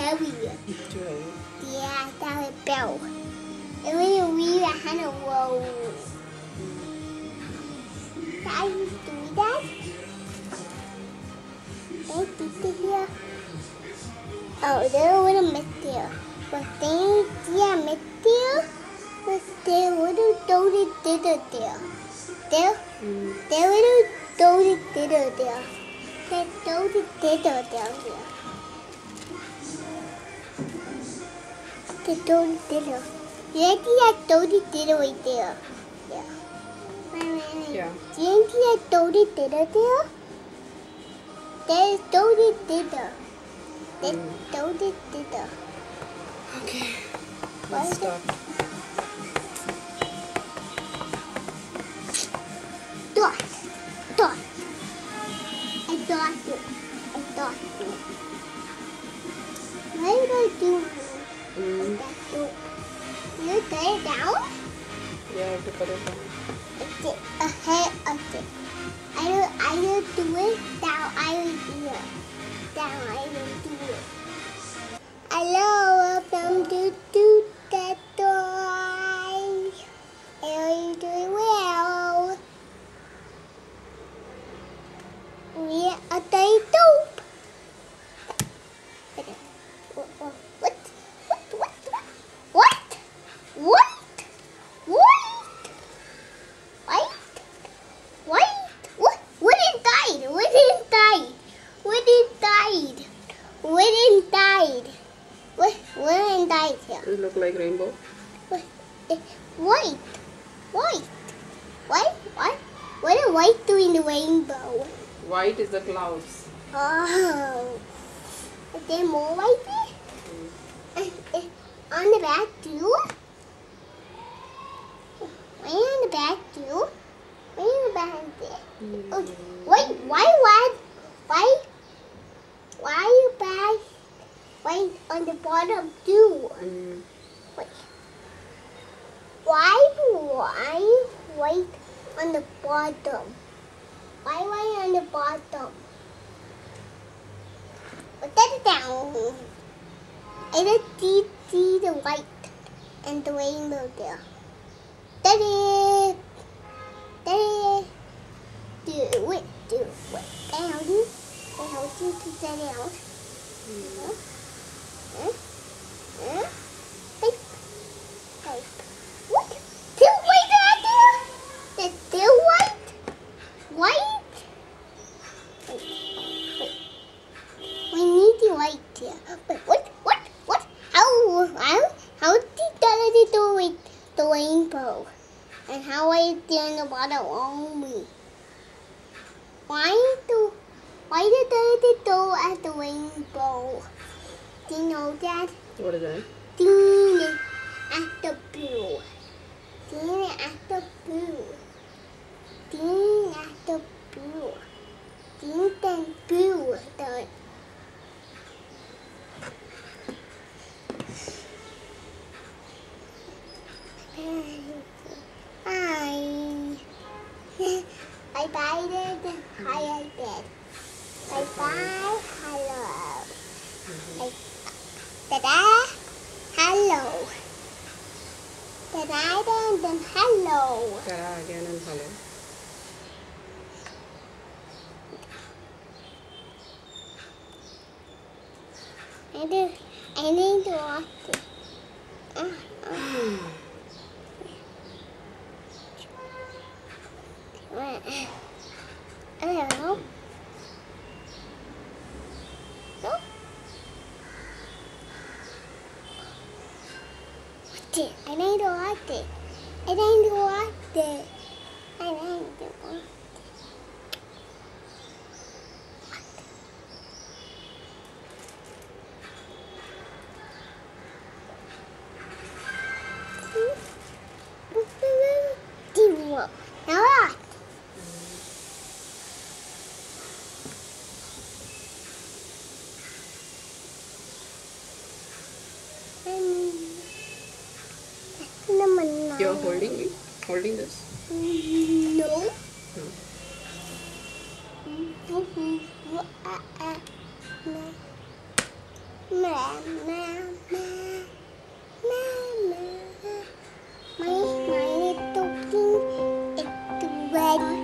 heavy. Too heavy. Yeah, that was bell. And when you read, I had a roll. I used to do that. And did it here. Oh, there was a mess there. But then, yeah, mess there. But there was a dirty diddle there. There was a dirty diddle there. That dirty diddle down there. The dirty diddle. You see that dirty diddle right there? Yeah. Yeah. Do you see that dirty diddle there? There's dirty diddle. There's dirty diddle. Okay. Let's start. Dot. Dot. I dot it. I dot it. Why did I do that? You take it down? Yeah, I have to put it down. Okay, ahead of it. I will do it. Down, I will do it. Down, I will do it. Hello, welcome to that toy. Are you doing well? We are doing dope. What? What? What? What it died? What it died? What it died? What it died? What it died here? Does it look like rainbow? White. What is white doing the rainbow? White is the clouds. Oh. Is there more white there? On the back too? Why on the back too? Why on the back there? Oh, wait, why you back? Why on the bottom too? Wait. Why white on the bottom? Why white on the bottom? Put that down. I just see the white and the rainbow there. Daddy! Do it. Down. I help you to set it out. What? Still white out there? There's still white? White? Wait. We need the white here. Wait, what? How did it do with the rainbow? And how is it in the bottom only? Why did it do at the rainbow? Do you know that? What is that? Ding at the blue. Ding at the blue. Ding at the blue. Ding and blue. Hi. Bye then. Hi then. Bye. Hello. Ta-da. Hello. Ta-da then hello. Ta-da again and hello. I need to watch it. I don't know. No? Watch it. I need to watch it. I need to watch it. I need to watch it. Now what? You're holding it? Holding this? No. No. My little king is red.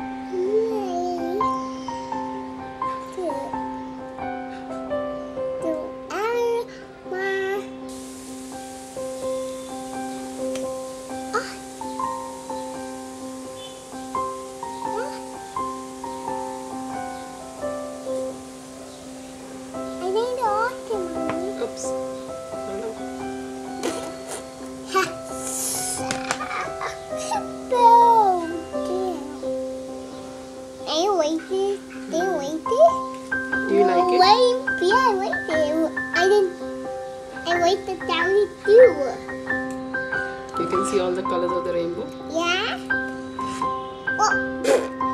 Oops. Hello. Are you waiting? Do you waiting? Do you like it? Wait, yeah, I waited. I waited down it too. You can see all the colors of the rainbow. Yeah? Oh.